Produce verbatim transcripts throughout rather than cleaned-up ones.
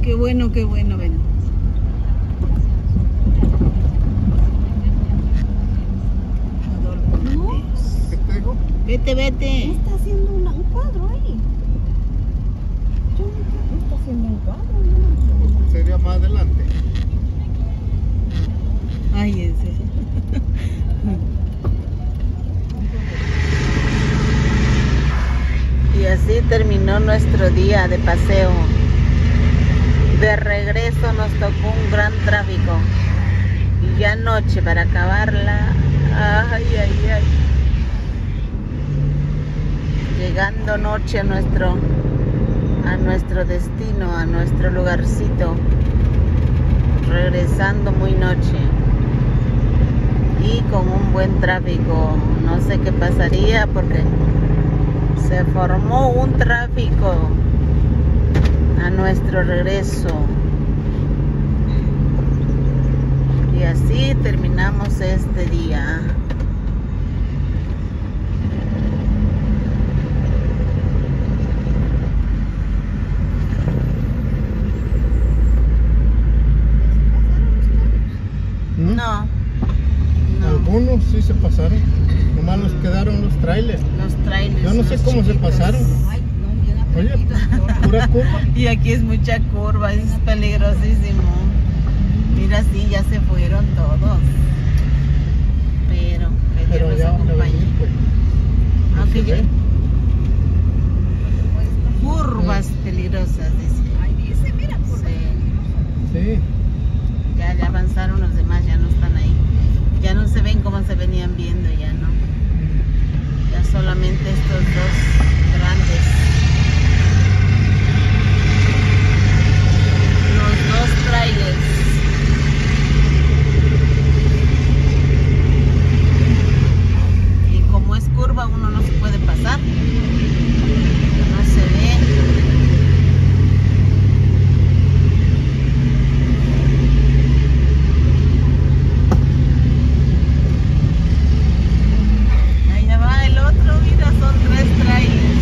Qué bueno, qué bueno, ven. Adolfo Mateos. ¿Qué te digo? Vete, vete. Está haciendo una, un cuadro ahí. Yo no sé, está haciendo un cuadro. Pues sería más adelante. Ay, ese. Y así terminó nuestro día de paseo. De regreso nos tocó un gran tráfico. Y ya noche para acabarla. Ay, ay, ay. Llegando noche a nuestro, a nuestro destino, a nuestro lugarcito. Regresando muy noche. Y con un buen tráfico. No sé qué pasaría porque se formó un tráfico a nuestro regreso. Y así terminamos este día. ¿Mm? No, no. Algunos sí se pasaron. Nomás nos quedaron los trailers. Los trailers. Yo no sé los cómo se chiquitos. pasaron. Ay, no, bien Oye, apretadito. pura curva. Y aquí es mucha curva, es peligrosísimo. Mira, sí, ya se fueron todos. Pero que Dios Pero los ya van a acompañe. venir, pues. Aunque Se ya- ve. curvas peligrosas, dice. Ay, dice, mira, por Sí. Sí. Ya, ya avanzaron los demás, ya no están ahí. Ya no se ven como se venían viendo, ya no. Ya solamente estos dos grandes. Los dos trailers. Y como es curva, uno no se puede pasar. No se ve. Allá va el otro, mira, son tres trailers.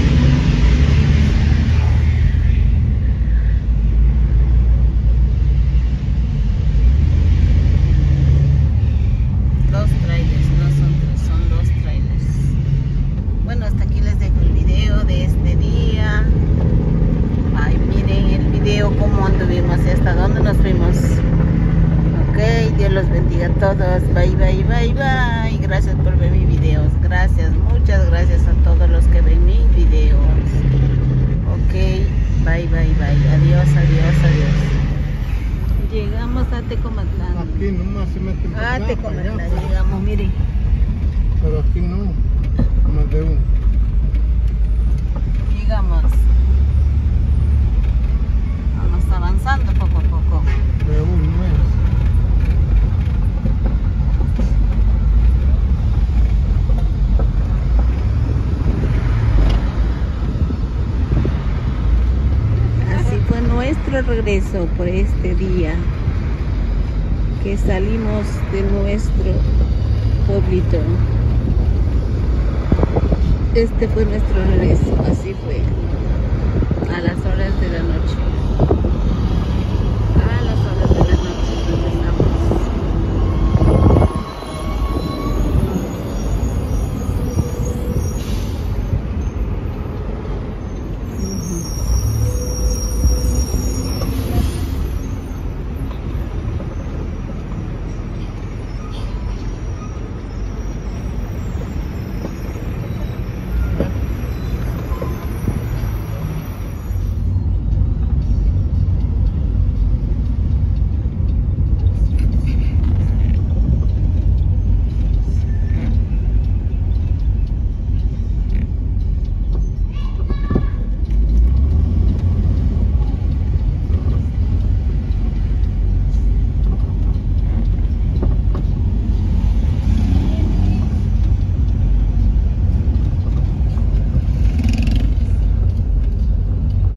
Dos trailers, no son tres, son dos trailers. Bueno, hasta aquí les dejo el video de este día. Ay, miren el video cómo anduvimos y hasta dónde nos fuimos. Ok, Dios los bendiga a todos. Bye, bye, bye, bye. Gracias por ver mis videos. Gracias, muchas gracias a todos los que ven mis videos. Ok, bye, bye, bye. Adiós, adiós, adiós. Llegamos a Tecomatlán. Aquí nomás se meten por Ah, acá, para allá, Tecomatlán, pues. llegamos, miren. Pero aquí no. Más de uno. Llegamos. Vamos avanzando poco a poco. De uno menos. Así fue nuestro regreso por este día que salimos de nuestro pueblito. Este fue nuestro regreso, así fue.